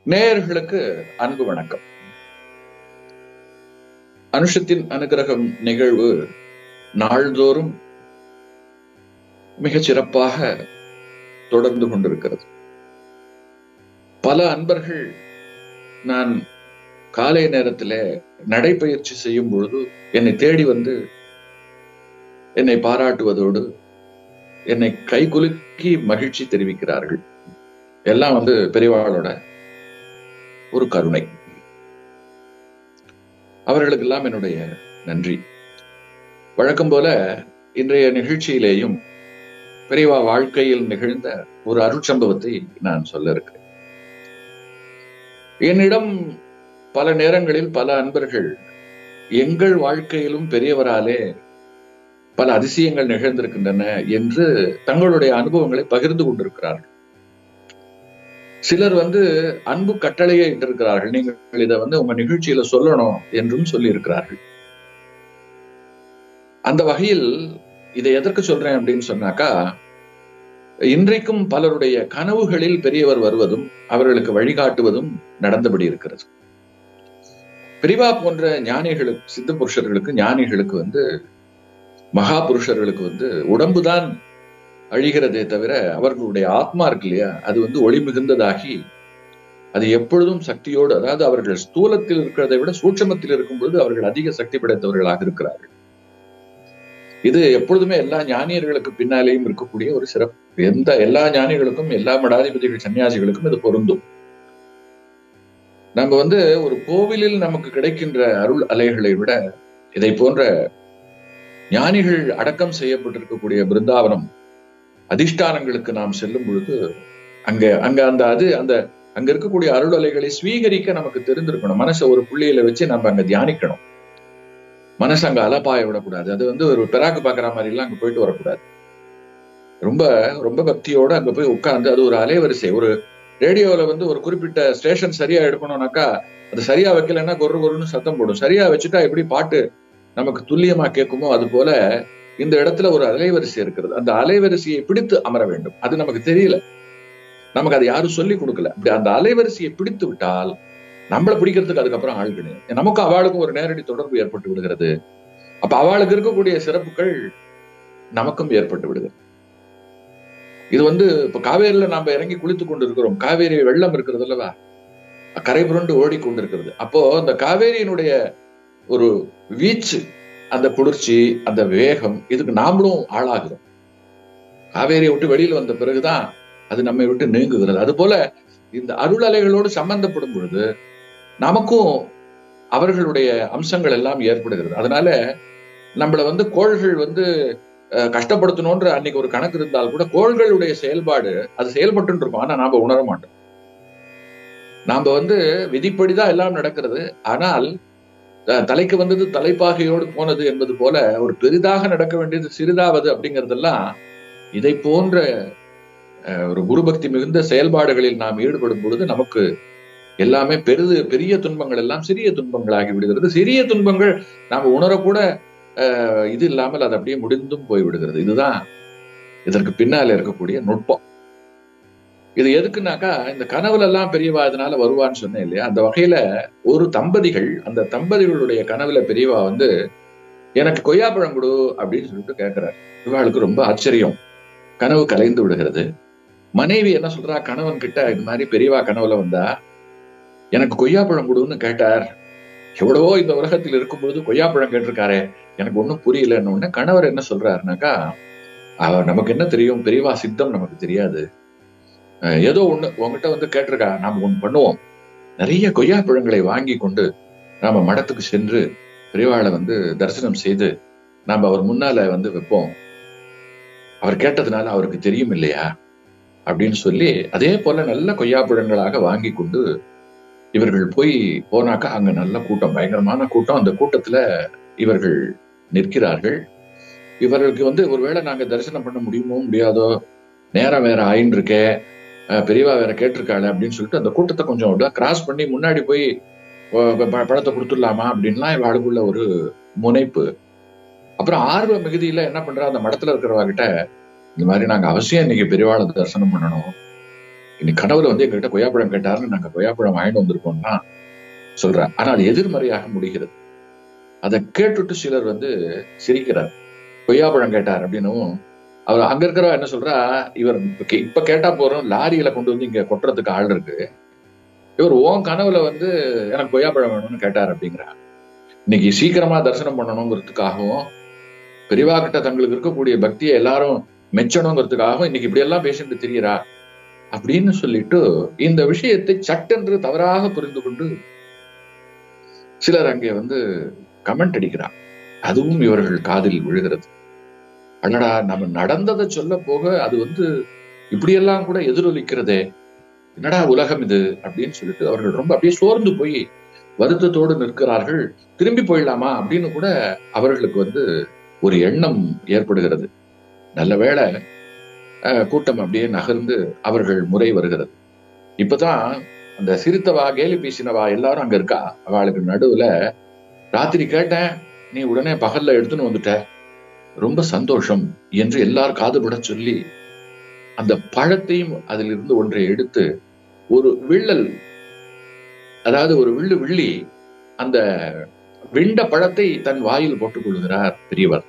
நேயர்களுக்கு அன்பு வணக்கம். அனுஷத்தின் அனுகிரகம் நிகழ்வு நாள்தோறும் மிகச் சிறப்பாக தொடர்ந்து கொண்டிருக்கிறது. பல அன்பர்கள் நான் காலை நேரத்திலே நடைப்பயிற்சி செய்யும் பொழுது என்னை தேடி வந்து என்னை பாராட்டுவதோடு என்னை கைகுலுக்கி மகிழ்ச்சி தெரிவிக்கிறார்கள். எல்லாம் வந்து பெரியவாளோட ஒரு கருணை. அவர்களுக்கெல்லாம் என்னுடைய நன்றி. வழக்கம் போல இன்றைய நிகழ்ச்சியிலேயும் பெரியவா வாழ்க்கையில் நிகழ்ந்த ஒரு அருட்சம்பவத்தை நான் சொல்ல இருக்கிறேன். என்னிடம் பல நேரங்களில் பல அன்பர்கள் எங்கள் வாழ்க்கையிலும் பெரியவராலே பல அதிசயங்கள் நிகழ்ந்திருக்கின்றன என்று தங்களுடைய அனுபவங்களை பகிர்ந்து கொண்டிருக்கிறார்கள். சிலர் வந்து அன்பு கட்டளையை இட்டிருக்கிறார்கள், நீங்கள் இதை வந்து உங்க நிகழ்ச்சியில சொல்லணும் என்றும் சொல்லி இருக்கிறார்கள். அந்த வகையில் இதை எதற்கு சொல்றேன் அப்படின்னு சொன்னாக்கா, இன்றைக்கும் பலருடைய கனவுகளில் பெரியவர் வருவதும் அவர்களுக்கு வழிகாட்டுவதும் நடந்தபடி இருக்கிறது. பெரியவா போன்ற ஞானிகளுக்கு, சித்த புருஷர்களுக்கு, ஞானிகளுக்கு வந்து, மகா புருஷர்களுக்கு வந்து உடம்புதான் அழிகிறதே தவிர அவர்களுடைய ஆத்மா இருக்கு இல்லையா, அது வந்து ஒளி மிகுந்ததாகி அது எப்பொழுதும் சக்தியோடு, அதாவது அவர்கள் ஸ்தூலத்தில் இருக்கிறதை விட சூட்சமத்தில் இருக்கும் பொழுது அவர்கள் அதிக சக்தி படைத்தவர்களாக இருக்கிறார்கள். இது எப்பொழுதுமே எல்லா ஞானியர்களுக்கு பின்னாலேயும் இருக்கக்கூடிய ஒரு சிறப்பு. எல்லா ஞானிகளுக்கும், எல்லா மடாதிபதிகள், சன்னியாசிகளுக்கும் இது பொருந்தும். நம்ம வந்து ஒரு கோவிலில் நமக்கு கிடைக்கின்ற அருள் அலைகளை விட இதை போன்ற ஞானிகள் அடக்கம் செய்யப்பட்டிருக்கக்கூடிய பிருந்தாவனம் அதிஷ்டானங்களுக்கு நாம் செல்லும் பொழுது அங்க இருக்கக்கூடிய அருள் அலைகளை ஸ்வீகரிக்க நமக்கு தெரிந்திருக்கணும். மனசை ஒரு புள்ளியில வச்சு நம்ம அங்க தியானிக்கணும். மனசு அங்க அலப்பாய விடக்கூடாது. அது வந்து ஒரு பெராக்கு பாக்குற மாதிரி எல்லாம் அங்க போயிட்டு வரக்கூடாது. ரொம்ப ரொம்ப பக்தியோட அங்க போய் உட்கார்ந்து, அது ஒரு அலைவரிசை. ஒரு ரேடியோல வந்து ஒரு குறிப்பிட்ட ஸ்டேஷன் சரியா எடுக்கணும்னாக்கா அது சரியா வைக்கலன்னா கொருன்னு சத்தம் போடும். சரியா வச்சுட்டா எப்படி பாட்டு நமக்கு துல்லியமா கேட்குமோ அது போல இந்த இடத்துல ஒரு அலைவரிசை இருக்கிறது. அந்த அலைவரிசையை பிடித்து அமர வேண்டும். அது நமக்கு தெரியல, நமக்கு அது யாரும் சொல்லி கொடுக்கல. அப்படி அந்த அலைவரிசையை பிடித்து விட்டால் நம்மளை பிடிக்கிறதுக்கு அதுக்கப்புறம் ஆள் கிடையாது. நமக்கும் அவளுக்கும் ஒரு நேரடி தொடர்பு ஏற்பட்டு விடுகிறது. அப்ப அவளுக்கு இருக்கக்கூடிய சிறப்புகள் நமக்கும் ஏற்பட்டு விடுகிறது. இது வந்து இப்ப காவேரியில நாம இறங்கி குளித்து கொண்டு இருக்கிறோம். காவேரி வெள்ளம் இருக்கிறது அல்லவா, கரை புரண்டு ஓடிக்கொண்டிருக்கிறது. அப்போ அந்த காவேரியினுடைய ஒரு வீச்சு, அந்த குளிர்ச்சி, அந்த வேகம், இதுக்கு நாமளும் ஆளாகிறோம். காவேரியை விட்டு வெளியில வந்த பிறகுதான் அது நம்மை விட்டு நீங்குகிறது. அது போல இந்த அருள் அலைகளோடு சம்பந்தப்படும் பொழுது நமக்கும் அவர்களுடைய அம்சங்கள் எல்லாம் ஏற்படுகிறது. அதனால நம்மள வந்து கோள்கள் வந்து கஷ்டப்படுத்தணும்ன்ற அன்னைக்கு ஒரு கணக்கு இருந்தால் கூட கோள்களுடைய செயல்பாடு அது செயல்பட்டு இருக்கும். ஆனா நாம உணர மாட்டோம். நாம வந்து விதிப்படிதான் எல்லாம் நடக்கிறது. ஆனால் தலைக்கு வந்தது தலைப்பாகையோடு போனது என்பது போல ஒரு பெரிதாக நடக்க வேண்டியது சிறிதாவது அப்படிங்கிறதெல்லாம் இதை போன்ற ஒரு குருபக்தி மிகுந்த செயல்பாடுகளில் நாம் ஈடுபடும் பொழுது நமக்கு எல்லாமே பெரிய துன்பங்கள் எல்லாம் சிறிய துன்பங்களாகி விடுகிறது. சிறிய துன்பங்கள் நாம உணரக்கூட இது இல்லாமல் அது அப்படியே முடிந்தும் போய்விடுகிறது. இதுதான் இதற்கு பின்னால இருக்கக்கூடிய நுட்பம். இது எதுக்குனாக்கா, இந்த கனவுல எல்லாம் பெரியவா இதனால வருவான்னு சொன்னேன் இல்லையா, அந்த வகையில ஒரு தம்பதிகள், அந்த தம்பதிகளுடைய கனவுல பெரியவா வந்து எனக்கு கொய்யாப்பழம் கொடு அப்படின்னு சொல்லிட்டு கேட்கிறார். இவாளுக்கு ரொம்ப ஆச்சரியம், கனவு கலைந்து விடுகிறது. மனைவி என்ன சொல்றா, கணவன் கிட்ட இது மாதிரி பெரியவா கனவுல வந்தா எனக்கு கொய்யாப்பழம் கொடுன்னு கேட்டார். எவ்வளவோ இந்த உலகத்தில் இருக்கும் பொழுது கொய்யாப்பழம் கேட்டிருக்காரு, எனக்கு ஒன்னும் புரியலன்னு உடனே கணவர் என்ன சொல்றாருனாக்கா, நமக்கு என்ன தெரியும், பெரியவா சித்தம் நமக்கு தெரியாது, ஏதோ ஒண்ணு உங்ககிட்ட வந்து கேட்டிருக்கா, நாம ஒண்ணு பண்ணுவோம், நிறைய கொய்யாப்பழங்களை வாங்கி கொண்டு நாம மடத்துக்கு சென்று பெரியவாளை வந்து தரிசனம் செய்து நாம அவர் முன்னால வந்து வைப்போம், அவர் கேட்டதுனால அவருக்கு தெரியும் இல்லையா அப்படின்னு சொல்லி, அதே போல நல்ல கொய்யாப்பழங்களாக வாங்கி கொண்டு இவர்கள் போனாக்கா அங்க நல்ல கூட்டம், பயங்கரமான கூட்டம். அந்த கூட்டத்துல இவர்கள் நிற்கிறார்கள். இவர்களுக்கு வந்து ஒருவேளை நாங்க தரிசனம் பண்ண முடியுமோ முடியாதோ, நேரம் வேற ஆயின்னு இருக்கே, பெரியவா வேற கேட்டிருக்காள் அப்படின்னு சொல்லிட்டு அந்த கூட்டத்தை கொஞ்சம் கிராஸ் பண்ணி முன்னாடி போய் பழத்தை கொடுத்துடலாமா அப்படின்லாம் இவாளுக்குள்ள ஒரு முனைப்பு. அப்புறம் ஆர்வ மிகுதியில என்ன பண்றா, அந்த மடத்துல இருக்கிறவா கிட்ட, இந்த மாதிரி நாங்க அவசியம் இன்னைக்கு பெரியவாளை தரிசனம் பண்ணணும், இன்னைக்கு கணவர் வந்து எங்ககிட்ட கொய்யாப்பழம் கேட்டாருன்னு நாங்க கொய்யாப்பழம் வாங்கிட்டு வந்திருக்கோம்னா சொல்றேன். ஆனா அது எதிர்மறையாக முடிகிறது. அதை கேட்டுட்டு சிலர் வந்து சிரிக்கிறார். கொய்யாப்பழம் கேட்டார் அப்படின்னும் அவர் அங்க இருக்கிறவா என்ன சொல்றா, இவர் இப்ப கேட்டா போறோம், லாரியில கொண்டு வந்து இங்க கொட்டுறதுக்கு ஆள் இருக்கு, இவர் ஓன் கனவுல வந்து எனக்கு கொய்யாப்பழம் வேணும்னு கேட்டார் அப்படிங்கிறார். இன்னைக்கு சீக்கிரமா தரிசனம் பண்ணணுங்கிறதுக்காகவும் பெரியவா கிட்ட தங்களுக்கு இருக்கக்கூடிய பக்தியை எல்லாரும் மெச்சணுங்கிறதுக்காகவும் இன்னைக்கு இப்படி எல்லாம் பேசிட்டு திரியறா அப்படின்னு சொல்லிட்டு இந்த விஷயத்தை சட்டென்று தவறாக புரிந்து கொண்டு சிலர் அங்கே வந்து கமெண்ட் அடிக்கிறார். அதுவும் இவர்கள் காதில் விழுகிறது. அடடா, நம்ம நடந்ததை சொல்ல போக அது வந்து இப்படியெல்லாம் கூட எதிரொலிக்கிறதே, என்னடா உலகம் இது அப்படின்னு சொல்லிட்டு அவர்கள் ரொம்ப அப்படியே சோர்ந்து போய் வருத்தத்தோடு நிற்கிறார்கள். திரும்பி போயிடலாமா அப்படின்னு கூட அவர்களுக்கு வந்து ஒரு எண்ணம் ஏற்படுகிறது. நல்ல வேளை கூட்டம் அப்படியே நகர்ந்து அவர்கள் முறை வருகிறது. இப்பதான் அந்த சிரித்தவா கேலி பேசினவா எல்லாரும் அங்க இருக்கா. அவளுக்கு நடுவுல ராத்திரி கேட்டேன், நீ உடனே பகல்ல எடுத்துன்னு வந்துட்ட, ரொம்ப சந்தோஷம் என்று எல்லாரும் காதுபட சொல்லி அந்த பழத்தையும் அதிலிருந்து ஒன்றை எடுத்து ஒரு விள்ளல், அதாவது ஒரு விள்ளி அந்த விண்ட பழத்தை தன் வாயில் போட்டுக் கொள்கிறார் பெரியவர்.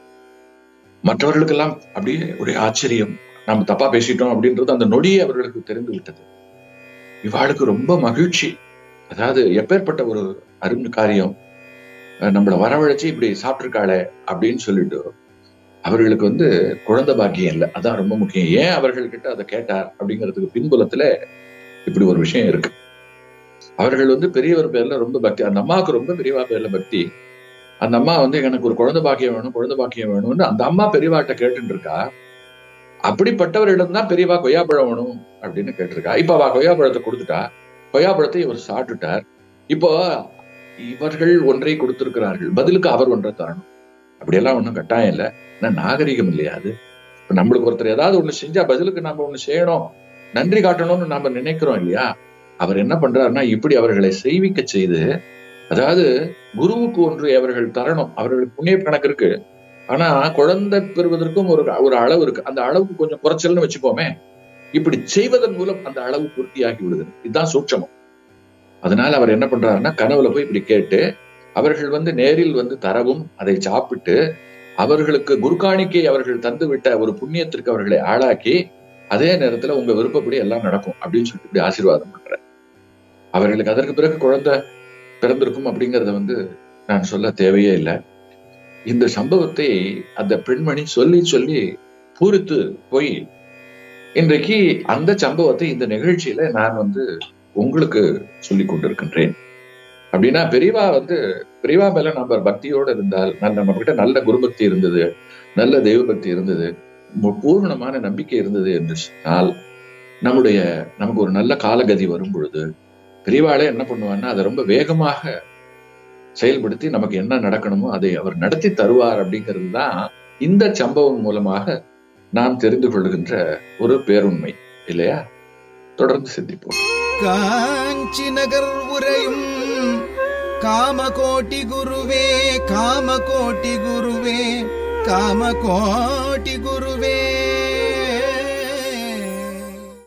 மற்றவர்களுக்கெல்லாம் அப்படியே ஒரு ஆச்சரியம், நம்ம தப்பா பேசிட்டோம் அப்படின்றது அந்த நொடியே அவர்களுக்கு தெரிந்து விட்டது. இவாளுக்கு ரொம்ப மகிழ்ச்சி. அதாவது எப்பேற்பட்ட ஒரு அருமை காரியம், நம்மள வரவழைச்சு இப்படி சாப்பிட்டிருக்காளே அப்படின்னு சொல்லிட்டு அவர்களுக்கு வந்து குழந்தை பாக்கியம் இல்லை, அதான் ரொம்ப முக்கியம். ஏன் அவர்கள்கிட்ட அதை கேட்டார் அப்படிங்கிறதுக்கு பின்புலத்துல இப்படி ஒரு விஷயம் இருக்கு. அவர்கள் வந்து பெரியவர் பேர்ல ரொம்ப பக்தி, அந்த அம்மாவுக்கு ரொம்ப பெரியவா பேர்ல பக்தி. அந்த அம்மா வந்து எனக்கு ஒரு குழந்தை பாக்கியம் வேணும், குழந்தை பாக்கியம் வேணும்னு அந்த அம்மா பெரியவாட்ட கேட்டுட்டு இருக்கா. அப்படிப்பட்டவரிடம் தான் பெரியவா கொய்யாப்பழம் வேணும் அப்படின்னு கேட்டிருக்கா. இப்ப அவ கொய்யாப்பழத்தை கொடுத்துட்டா, கொய்யாப்பழத்தை இவர் சாப்பிட்டுட்டார். இப்போ இவர்கள் ஒன்றை கொடுத்திருக்கிறார்கள், பதிலுக்கு அவர் ஒன்றை தரணும். அப்படியெல்லாம் ஒண்ணும் கட்டாயம் இல்லை, நாகரிகம் இல்லையா அது? நம்மளுக்கு ஒருத்தர் ஏதாவது ஒண்ணு செஞ்சா பதிலுக்கு நாம ஒண்ணு செய்யணும், நன்றி காட்டணும்னு நாம நினைக்கிறோம் இல்லையா? அவர் என்ன பண்றாருன்னா இப்படி அவர்களை செய்விக்க செய்து, அதாவது குருவுக்கு ஒன்று அவர்கள் தரணும், அவர்களுக்கு புண்ணிய கணக்கு இருக்கு, ஆனா குழந்தை பெறுவதற்கும் ஒரு அளவு இருக்கு, அந்த அளவுக்கு கொஞ்சம் குறைச்சல்னு வச்சுப்போமே. இப்படி செய்வதன் மூலம் அந்த அளவு பூர்த்தியாகி விடுது. இதுதான் சூட்சமம். அதனால அவர் என்ன பண்றாருன்னா கனவுல போய் இப்படி கேட்டு அவர்கள் வந்து நேரில் வந்து தரவும் அதை சாப்பிட்டு அவர்களுக்கு குருகாணிக்கை அவர்கள் தந்து விட்ட ஒரு புண்ணியத்திற்கு அவர்களை ஆளாக்கி அதே நேரத்துல உங்க விருப்பப்படி எல்லாம் நடக்கும் அப்படின்னு சொல்லிட்டு இப்படி ஆசீர்வாதம் பண்ற. அவர்களுக்கு அதற்கு பிறகு குழந்தை பிறந்திருக்கும் அப்படிங்கறத வந்து நான் சொல்ல தேவையே இல்லை. இந்த சம்பவத்தை அந்த பெண்மணி சொல்லி சொல்லி பூரித்து போய் இன்றைக்கு அந்த சம்பவத்தை இந்த நிகழ்ச்சியில நான் வந்து உங்களுக்கு சொல்லி கொண்டிருக்கின்றேன். அப்படின்னா பெரியவா மேல நம்ம பக்தியோடு இருந்தால், நம்ம கிட்ட நல்ல குருபக்தி இருந்தது, நல்ல தெய்வ பக்தி இருந்தது, பூர்ணமான நம்பிக்கை இருந்தது என்று சொன்னால் நமக்கு ஒரு நல்ல காலகதி வரும் பொழுது பெரியவாளே என்ன பண்ணுவான்னா அதை ரொம்ப வேகமாக செயல்படுத்தி நமக்கு என்ன நடக்கணுமோ அதை அவர் நடத்தி தருவார். அப்படிங்கிறது தான் இந்த சம்பவம் மூலமாக நாம் தெரிந்து கொள்கின்ற ஒரு பேருண்மை இல்லையா? தொடர்ந்து சிந்திப்போம். காஞ்சி நகர் உரையும் காமகோட்டி குருவே, காமகோட்டி குருவே, காமகோட்டி குருவே.